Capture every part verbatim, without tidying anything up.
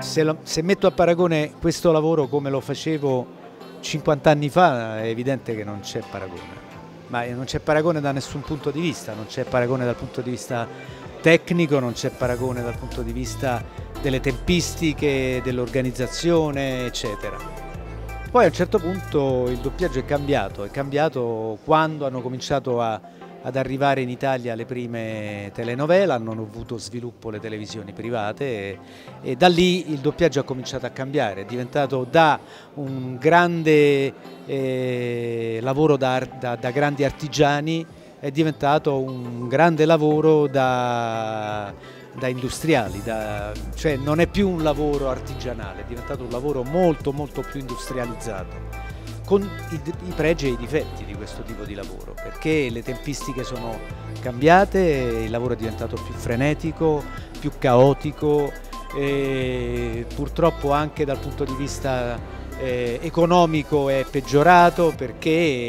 se, lo, se metto a paragone questo lavoro come lo facevo cinquanta anni fa, è evidente che non c'è paragone, ma non c'è paragone da nessun punto di vista, non c'è paragone dal punto di vista tecnico, non c'è paragone dal punto di vista delle tempistiche, dell'organizzazione, eccetera. Poi a un certo punto il doppiaggio è cambiato, è cambiato quando hanno cominciato a, ad arrivare in Italia le prime telenovela, hanno avuto sviluppo le televisioni private e, e da lì il doppiaggio ha cominciato a cambiare, è diventato da un grande eh, lavoro da, da, da grandi artigiani, è diventato un grande lavoro da, da industriali, da, cioè non è più un lavoro artigianale, è diventato un lavoro molto molto più industrializzato, con i, i pregi e i difetti di questo tipo di lavoro, perché le tempistiche sono cambiate, il lavoro è diventato più frenetico, più caotico e purtroppo anche dal punto di vista eh, economico è peggiorato, perché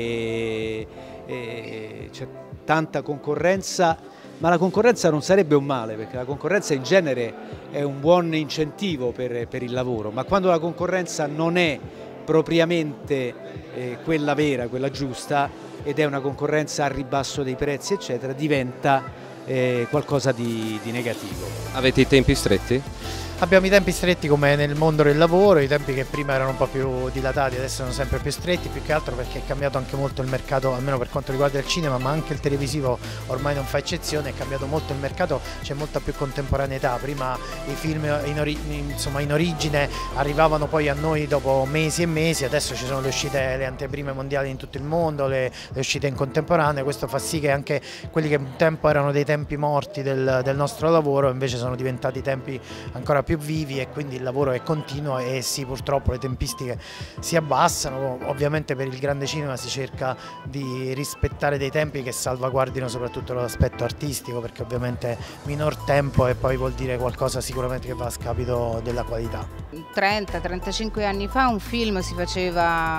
eh, c'è tanta concorrenza, ma la concorrenza non sarebbe un male, perché la concorrenza in genere è un buon incentivo per, per il lavoro, ma quando la concorrenza non è propriamente eh, quella vera, quella giusta, ed è una concorrenza a ribasso dei prezzi eccetera, diventa eh, qualcosa di, di negativo. Avete i tempi stretti? Abbiamo i tempi stretti come nel mondo del lavoro, i tempi che prima erano un po' più dilatati adesso sono sempre più stretti, più che altro perché è cambiato anche molto il mercato, almeno per quanto riguarda il cinema, ma anche il televisivo ormai non fa eccezione, è cambiato molto il mercato, c'è molta più contemporaneità, prima i film in, ori insomma, in origine arrivavano poi a noi dopo mesi e mesi, adesso ci sono le uscite, le anteprime mondiali in tutto il mondo, le, le uscite in contemporanea, questo fa sì che anche quelli che un tempo erano dei tempi morti del, del nostro lavoro invece sono diventati tempi ancora più vivi e quindi il lavoro è continuo e sì, purtroppo le tempistiche si abbassano, ovviamente per il grande cinema si cerca di rispettare dei tempi che salvaguardino soprattutto l'aspetto artistico, perché ovviamente minor tempo e poi vuol dire qualcosa sicuramente che va a scapito della qualità. trenta trentacinque anni fa un film si faceva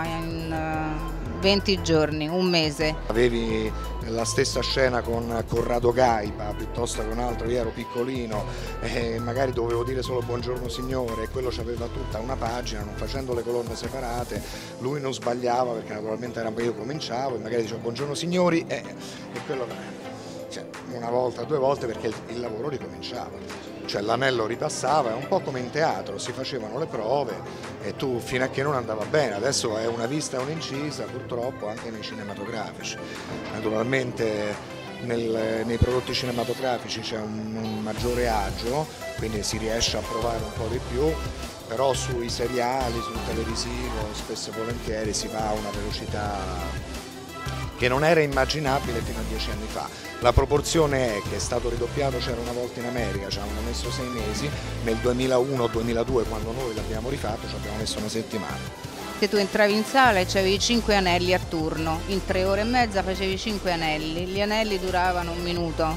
in venti giorni, un mese. Avevi la stessa scena con Corrado Gaiba piuttosto che un altro, io ero piccolino e magari dovevo dire solo buongiorno signore e quello c'aveva tutta una pagina, non facendo le colonne separate, lui non sbagliava perché naturalmente era io cominciavo e magari dicevo buongiorno signori e, e quello cioè, una volta, due volte perché il, il lavoro ricominciava. Cioè l'anello ripassava, è un po' come in teatro, si facevano le prove e tu fino a che non andava bene, adesso è una vista e un'incisa purtroppo anche nei cinematografici. Naturalmente nel, nei prodotti cinematografici c'è un, un maggiore agio, quindi si riesce a provare un po' di più, però sui seriali, sul televisivo spesso e volentieri si va a una velocità che non era immaginabile fino a dieci anni fa. La proporzione è che è stato ridoppiato, c'era una volta in America, ci avevano messo sei mesi, nel duemilauno duemiladue quando noi l'abbiamo rifatto ci abbiamo messo una settimana. Se tu entravi in sala e avevi cinque anelli a turno, in tre ore e mezza facevi cinque anelli, gli anelli duravano un minuto.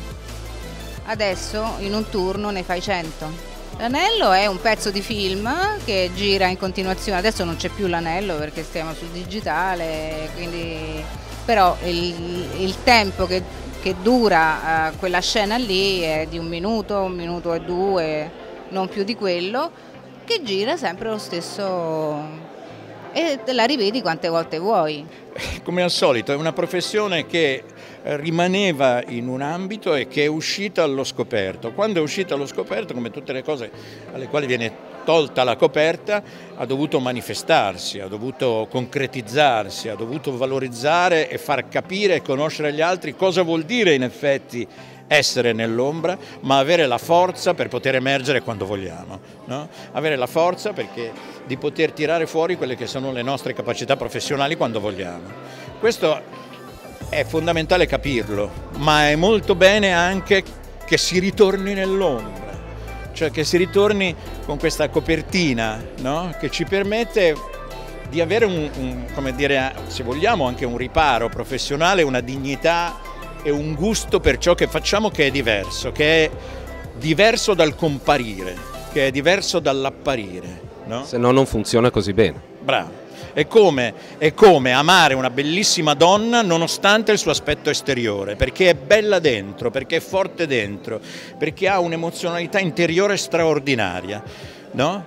Adesso in un turno ne fai cento. L'anello è un pezzo di film che gira in continuazione, adesso non c'è più l'anello perché stiamo sul digitale, quindi... però il, il tempo che, che dura uh, quella scena lì è di un minuto, un minuto e due, non più di quello, che gira sempre lo stesso e te la rivedi quante volte vuoi. Come al solito è una professione che rimaneva in un ambito e che è uscita allo scoperto. Quando è uscita allo scoperto, come tutte le cose alle quali viene tolta la coperta, ha dovuto manifestarsi, ha dovuto concretizzarsi, ha dovuto valorizzare e far capire e conoscere agli altri cosa vuol dire in effetti essere nell'ombra, ma avere la forza per poter emergere quando vogliamo, no? Avere la forza perché, di poter tirare fuori quelle che sono le nostre capacità professionali quando vogliamo. Questo è fondamentale capirlo, ma è molto bene anche che si ritorni nell'ombra. Cioè che si ritorni con questa copertina, no? Che ci permette di avere un, un, come dire, se vogliamo anche un riparo professionale, una dignità e un gusto per ciò che facciamo che è diverso, che è diverso dal comparire, che è diverso dall'apparire, no? Se no non funziona così bene. Bravo. È come, è come amare una bellissima donna nonostante il suo aspetto esteriore, perché è bella dentro, perché è forte dentro, perché ha un'emozionalità interiore straordinaria, no?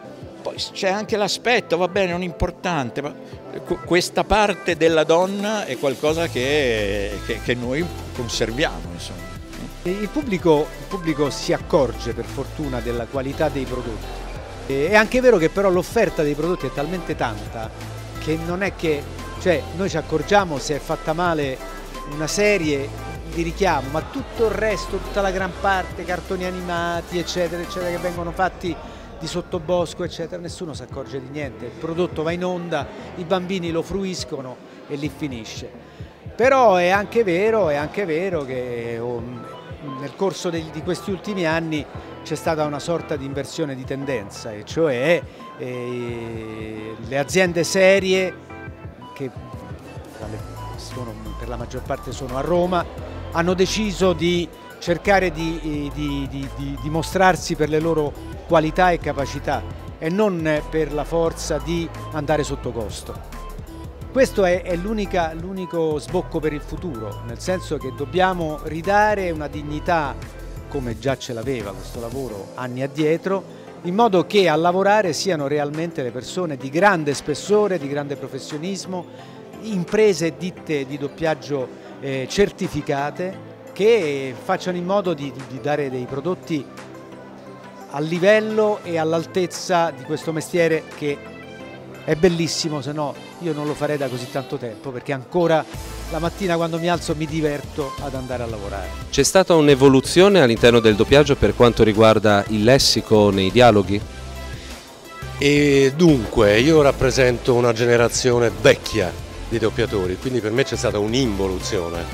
Poi c'è anche l'aspetto, va bene, non importante, ma questa parte della donna è qualcosa che, che, che noi conserviamo, insomma. Il pubblico, il pubblico si accorge per fortuna della qualità dei prodotti. È anche vero che però l'offerta dei prodotti è talmente tanta che non è che, cioè noi ci accorgiamo se è fatta male una serie di richiamo, ma tutto il resto, tutta la gran parte, cartoni animati eccetera eccetera che vengono fatti di sottobosco eccetera, nessuno si accorge di niente, il prodotto va in onda, i bambini lo fruiscono e lì finisce. Però è anche vero, è anche vero che oh, nel corso di questi ultimi anni c'è stata una sorta di inversione di tendenza, e cioè eh, le aziende serie, che sono, per la maggior parte sono a Roma, hanno deciso di cercare di, di, di, di dimostrarsi per le loro qualità e capacità e non per la forza di andare sotto costo. Questo è, è l'unico sbocco per il futuro, nel senso che dobbiamo ridare una dignità, come già ce l'aveva questo lavoro anni addietro, in modo che a lavorare siano realmente le persone di grande spessore, di grande professionismo, imprese e ditte di doppiaggio eh, certificate, che facciano in modo di, di dare dei prodotti a livello e all'altezza di questo mestiere che è bellissimo, se no io non lo farei da così tanto tempo, perché ancora la mattina quando mi alzo mi diverto ad andare a lavorare. C'è stata un'evoluzione all'interno del doppiaggio per quanto riguarda il lessico nei dialoghi? E dunque, io rappresento una generazione vecchia di doppiatori, quindi per me c'è stata un'involuzione,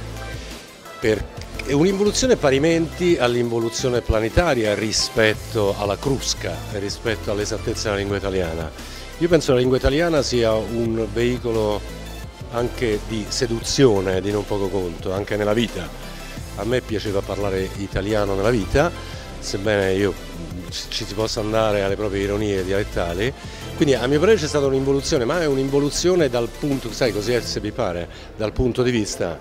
un'involuzione parimenti all'involuzione planetaria rispetto alla crusca e rispetto all'esattezza della lingua italiana. Io penso che la lingua italiana sia un veicolo anche di seduzione di non poco conto, anche nella vita. A me piaceva parlare italiano nella vita, sebbene io ci si possa andare alle proprie ironie dialettali, quindi a mio parere c'è stata un'involuzione, ma è un'involuzione dal punto, sai così se vi pare, dal punto di vista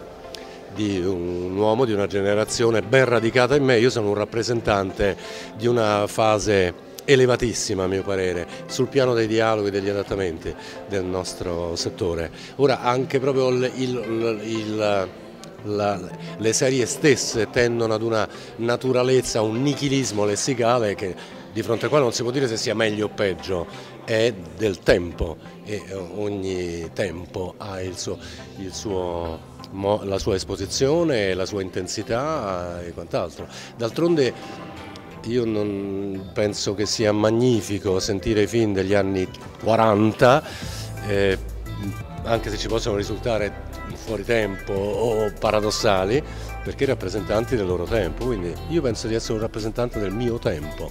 di un uomo, di una generazione ben radicata in me. Io sono un rappresentante di una fase elevatissima a mio parere sul piano dei dialoghi e degli adattamenti del nostro settore. Ora anche proprio il, il, il, la, le serie stesse tendono ad una naturalezza, un nichilismo lessicale che, di fronte al quale non si può dire se sia meglio o peggio, è del tempo e ogni tempo ha il suo, il suo, la sua esposizione, la sua intensità e quant'altro. D'altronde io non penso che sia magnifico sentire i film degli anni quaranta, eh, anche se ci possono risultare fuori tempo o paradossali, perché rappresentanti del loro tempo, quindi io penso di essere un rappresentante del mio tempo.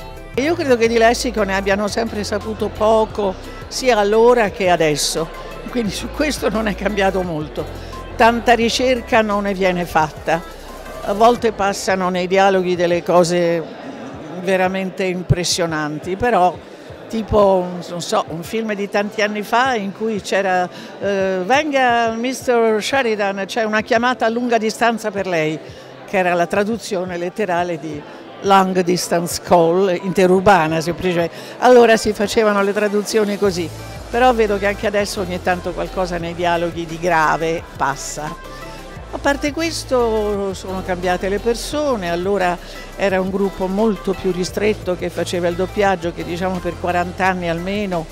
Io credo che di lessico ne abbiano sempre saputo poco, sia allora che adesso, quindi su questo non è cambiato molto. Tanta ricerca non ne viene fatta, a volte passano nei dialoghi delle cose veramente impressionanti, però tipo non so, un film di tanti anni fa in cui c'era eh, venga mister Sheridan, c'è una chiamata a lunga distanza per lei, che era la traduzione letterale di long distance call, interurbana semplicemente. Allora si facevano le traduzioni così, però vedo che anche adesso ogni tanto qualcosa nei dialoghi di grave passa. A parte questo sono cambiate le persone, allora era un gruppo molto più ristretto che faceva il doppiaggio, che diciamo per quaranta anni almeno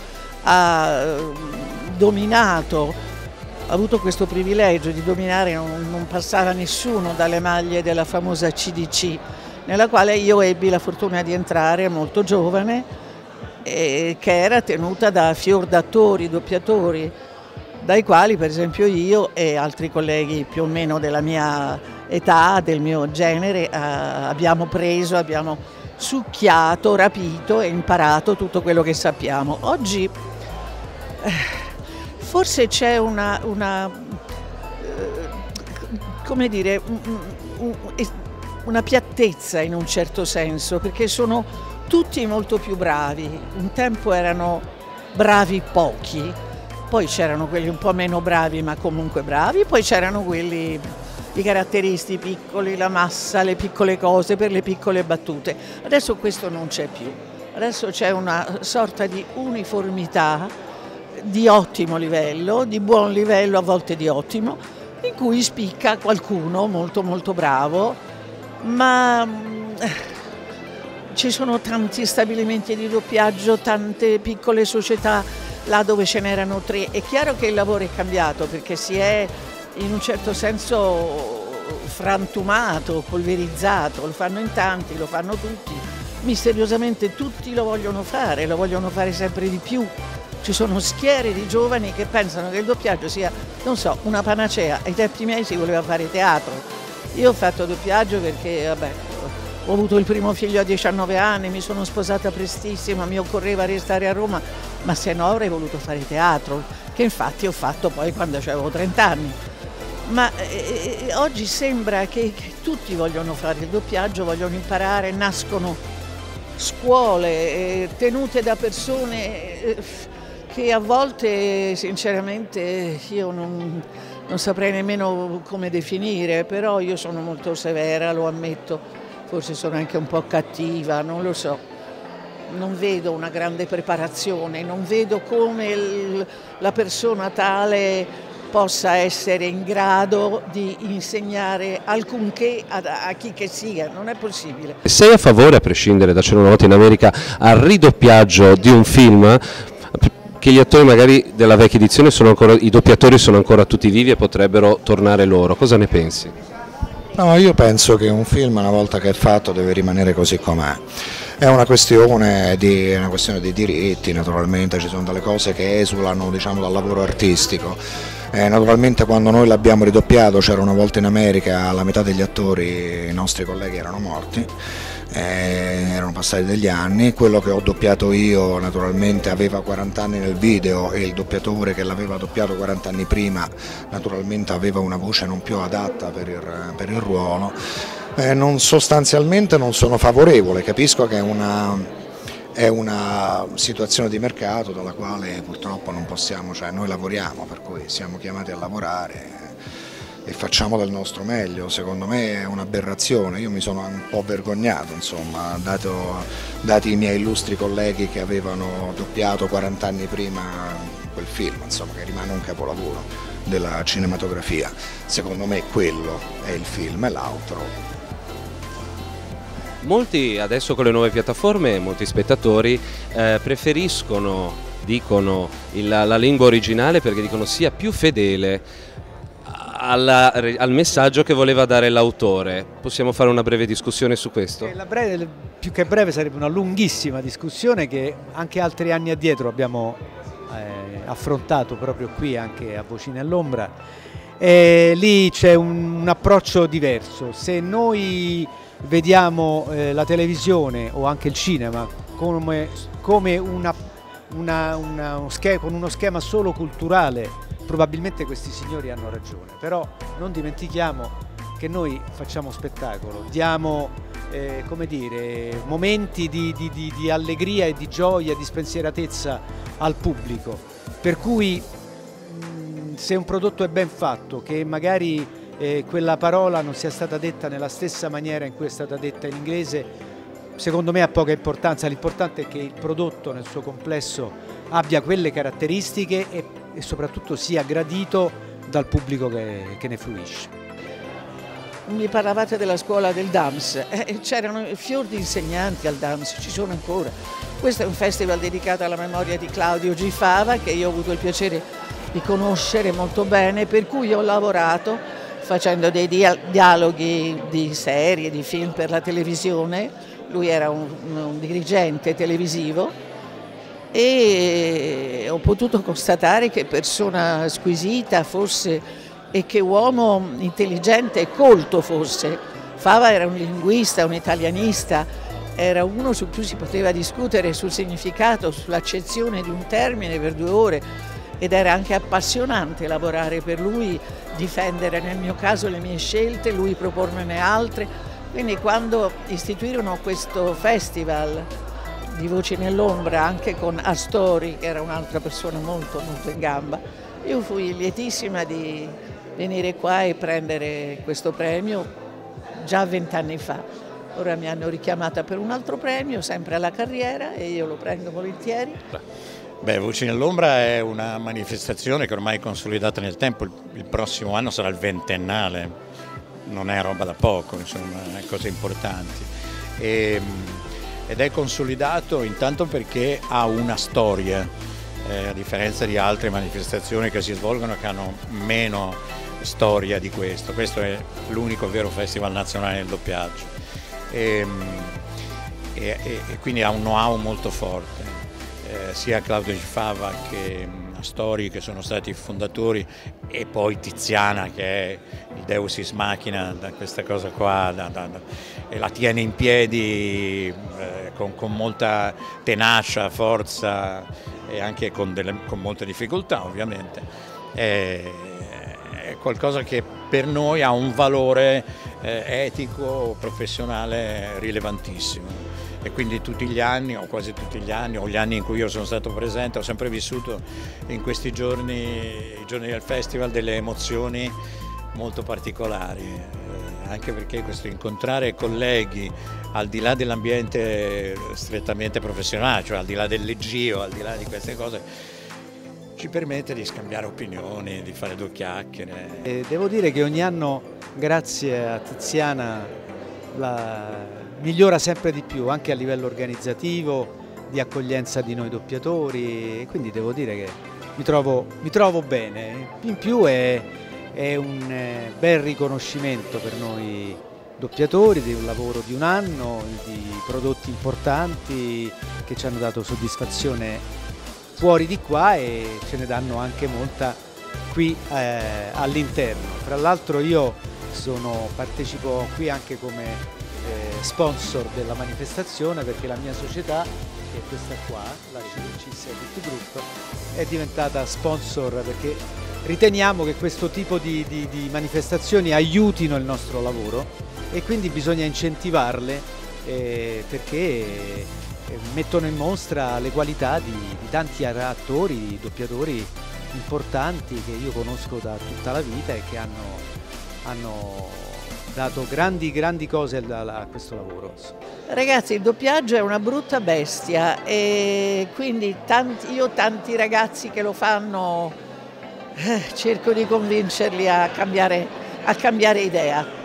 ha dominato, ha avuto questo privilegio di dominare, non, non passava nessuno dalle maglie della famosa C D C, nella quale io ebbi la fortuna di entrare molto giovane, e che era tenuta da fior d'attori, doppiatori, dai quali per esempio io e altri colleghi più o meno della mia età, del mio genere, eh, abbiamo preso, abbiamo succhiato, rapito e imparato tutto quello che sappiamo. Oggi eh, forse c'è una, una eh, come dire, un, un, una piattezza in un certo senso, perché sono tutti molto più bravi. Un tempo erano bravi pochi, poi c'erano quelli un po' meno bravi ma comunque bravi, poi c'erano quelli, i caratteristi piccoli, la massa, le piccole cose per le piccole battute. Adesso questo non c'è più. Adesso c'è una sorta di uniformità di ottimo livello, di buon livello, a volte di ottimo, in cui spicca qualcuno molto molto bravo, ma ci sono tanti stabilimenti di doppiaggio, tante piccole società, là dove ce n'erano tre. È chiaro che il lavoro è cambiato perché si è in un certo senso frantumato, polverizzato, lo fanno in tanti, lo fanno tutti, misteriosamente tutti lo vogliono fare, lo vogliono fare sempre di più. Ci sono schiere di giovani che pensano che il doppiaggio sia, non so, una panacea. Ai tempi miei si voleva fare teatro. Io ho fatto doppiaggio perché, vabbè, ho avuto il primo figlio a diciannove anni, mi sono sposata prestissima, mi occorreva restare a Roma, ma se no avrei voluto fare teatro, che infatti ho fatto poi quando avevo trenta anni. Ma eh, oggi sembra che, che tutti vogliono fare il doppiaggio, vogliono imparare, nascono scuole eh, tenute da persone eh, che a volte sinceramente io non, non saprei nemmeno come definire, però io sono molto severa, lo ammetto, forse sono anche un po' cattiva, non lo so. Non vedo una grande preparazione, non vedo come il, la persona tale possa essere in grado di insegnare alcunché a, a chi che sia, non è possibile. Sei a favore, a prescindere da C'era una volta in America, al ridoppiaggio di un film? Che gli attori magari della vecchia edizione sono ancora, i doppiatori sono ancora tutti vivi e potrebbero tornare loro, cosa ne pensi? No, io penso che un film una volta che è fatto deve rimanere così com'è. È una questione, di, una questione di diritti, naturalmente ci sono delle cose che esulano, diciamo, dal lavoro artistico. Eh, naturalmente quando noi l'abbiamo ridoppiato C'era una volta in America, la metà degli attori, i nostri colleghi, erano morti, eh, erano passati degli anni. Quello che ho doppiato io naturalmente aveva quaranta anni nel video e il doppiatore che l'aveva doppiato quaranta anni prima naturalmente aveva una voce non più adatta per il, per il ruolo. Eh, non, sostanzialmente non sono favorevole, capisco che è una... È una situazione di mercato dalla quale purtroppo non possiamo, cioè noi lavoriamo, per cui siamo chiamati a lavorare e facciamo del nostro meglio. Secondo me è un'aberrazione, io mi sono un po' vergognato, insomma, dato, dati i miei illustri colleghi che avevano doppiato quaranta anni prima quel film, insomma, che rimane un capolavoro della cinematografia. Secondo me quello è il film e l'altro. Molti adesso con le nuove piattaforme, molti spettatori eh, preferiscono, dicono il, la lingua originale perché dicono sia più fedele alla, al messaggio che voleva dare l'autore. Possiamo fare una breve discussione su questo? La breve, più che breve sarebbe una lunghissima discussione che anche altri anni addietro abbiamo eh, affrontato proprio qui anche a Voci nell'Ombra. E lì c'è un, un approccio diverso. Se noi vediamo eh, la televisione o anche il cinema come, come una, una, una, uno schema, con uno schema solo culturale, probabilmente questi signori hanno ragione, però non dimentichiamo che noi facciamo spettacolo, diamo eh, come dire, momenti di, di, di, di allegria e di gioia, di spensieratezza al pubblico, per cui mh, se un prodotto è ben fatto, che magari e quella parola non sia stata detta nella stessa maniera in cui è stata detta in inglese, secondo me ha poca importanza. L'importante è che il prodotto nel suo complesso abbia quelle caratteristiche e, e soprattutto sia gradito dal pubblico che, che ne fruisce. Mi parlavate della scuola del D A M S, eh, c'erano fior di insegnanti al D A M S, ci sono ancora. Questo è un festival dedicato alla memoria di Claudio G. Fava, che io ho avuto il piacere di conoscere molto bene, per cui ho lavorato facendo dei dialoghi di serie, di film per la televisione. Lui era un, un dirigente televisivo e ho potuto constatare che persona squisita fosse e che uomo intelligente e colto fosse. Fava era un linguista, un italianista, era uno su cui si poteva discutere sul significato, sull'accezione di un termine per due ore. Ed era anche appassionante lavorare per lui, difendere nel mio caso le mie scelte, lui propormene altre. Quindi quando istituirono questo festival di Voci nell'Ombra anche con Astori, che era un'altra persona molto molto in gamba, io fui lietissima di venire qua e prendere questo premio già vent'anni fa. ora mi hanno richiamata per un altro premio, sempre alla carriera, e io lo prendo volentieri. Beh, Voci nell'ombra è una manifestazione che ormai è consolidata nel tempo, il, il prossimo anno sarà il ventennale, non è roba da poco, insomma, cose importanti. E, ed è consolidato intanto perché ha una storia, eh, a differenza di altre manifestazioni che si svolgono che hanno meno storia di questo. Questo è l'unico vero festival nazionale del doppiaggio e, e, e quindi ha un know-how molto forte. Eh, sia Claudio Gifava che Astori, che sono stati fondatori, e poi Tiziana, che è il Deus Ex Machina da questa cosa qua, da, da, da, e la tiene in piedi eh, con, con molta tenacia, forza e anche con, delle, con molte difficoltà ovviamente. È, è qualcosa che per noi ha un valore eh, etico, professionale rilevantissimo. E quindi tutti gli anni, o quasi tutti gli anni, o gli anni in cui io sono stato presente, ho sempre vissuto in questi giorni, i giorni del festival, delle emozioni molto particolari, eh, anche perché questo incontrare colleghi al di là dell'ambiente strettamente professionale, cioè al di là del leggio, al di là di queste cose, ci permette di scambiare opinioni, di fare due chiacchiere. E devo dire che ogni anno, grazie a Tiziana, la migliora sempre di più anche a livello organizzativo, di accoglienza di noi doppiatori, e quindi devo dire che mi trovo, mi trovo bene. In più è, è un bel riconoscimento per noi doppiatori di un lavoro di un anno, di prodotti importanti che ci hanno dato soddisfazione fuori di qua e ce ne danno anche molta qui eh, all'interno. Fra l'altro io sono, partecipo qui anche come sponsor della manifestazione, perché la mia società, che è questa qua, la C S Edit Group, è diventata sponsor perché riteniamo che questo tipo di, di, di manifestazioni aiutino il nostro lavoro e quindi bisogna incentivarle eh, perché eh, mettono in mostra le qualità di, di tanti attori, doppiatori importanti che io conosco da tutta la vita e che hanno, hanno dato grandi grandi cose a, a questo lavoro. Ragazzi, il doppiaggio è una brutta bestia e quindi tanti, io tanti ragazzi che lo fanno eh, cerco di convincerli a cambiare, a cambiare idea.